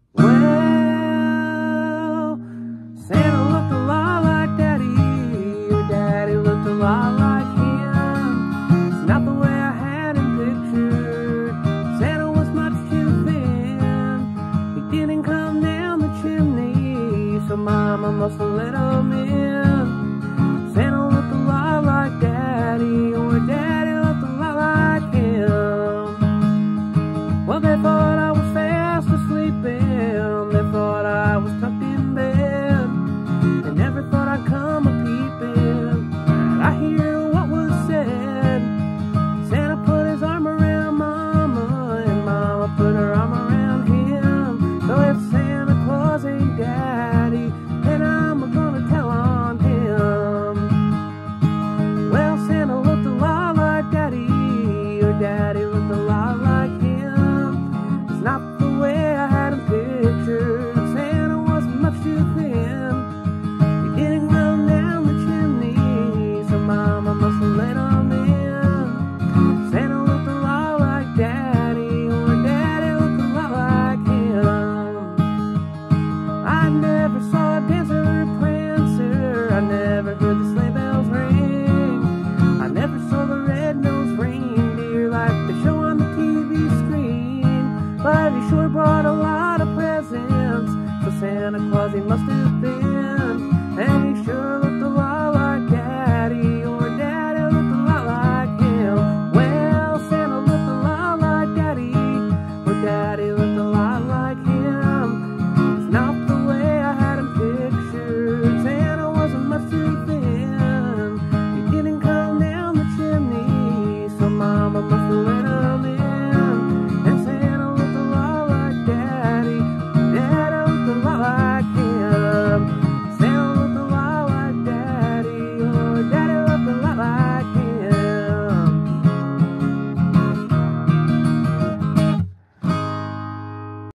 Well, Santa looked a lot like Daddy. Your daddy looked a lot like him. It's not the way I had him pictured. Santa was much too thin. He didn't come down the chimney, so Mama must have let him in. Santa looked a lot like Daddy, or Daddy looked a lot like him. Well, they thought I was fast asleep, and they thought I was tucked in bed. They never thought I'd come a-peeping, but I hear what was said. Santa put his arm around Mama, and Mama put her arm around him. So if Santa Claus ain't Daddy, then I'm gonna tell on him. Well, Santa looked a lot like Daddy, your daddy looked a lot like him. It's not the way I had him pictured. Santa was much too thin. He didn't come down the chimney, so Mama must have let him in. Santa looked a lot like Daddy, or Daddy looked a lot like him. I never saw a dancer or a prancer. I never heard the sleigh bells ring. I never saw the red-nosed reindeer like they show on the TV screen. But he sure brought a lot of presents, so Santa Claus, he must have